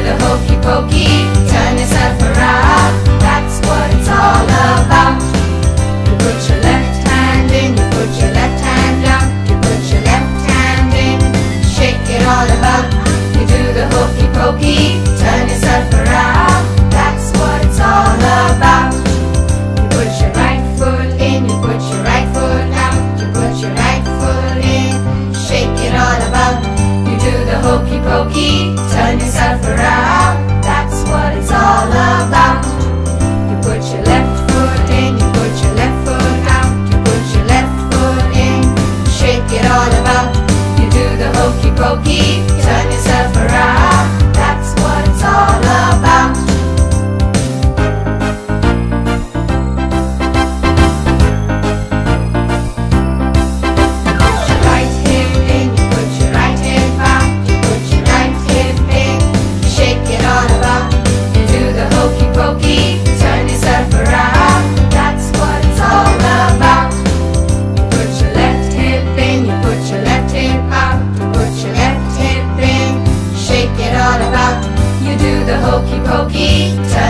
the hokey pokey, turn yourself around. That's what it's all about. You put your left hand in, you put your left hand down, you put your left hand in, shake it all about. You do the hokey pokey, turn yourself around. That's what it's all about. You put your right foot in, you put your right foot out, you put your right foot in, shake it all about. You do the hokey pokey, turn yourself around. That's what it's all about. You put your left foot in, you put your left foot out, you put your left foot in, shake it all about. You do the hokey pokey, turn yourself around. That's what it's all about. Put your right hip in, you put your right hip out, you put your right hip in, shake it all about. You do the hokey pokey, turn yourself around. That's what it's all about. You put your left hip in, you put your left hip out, you put your left hip in, shake it all about. You do the hokey pokey, turn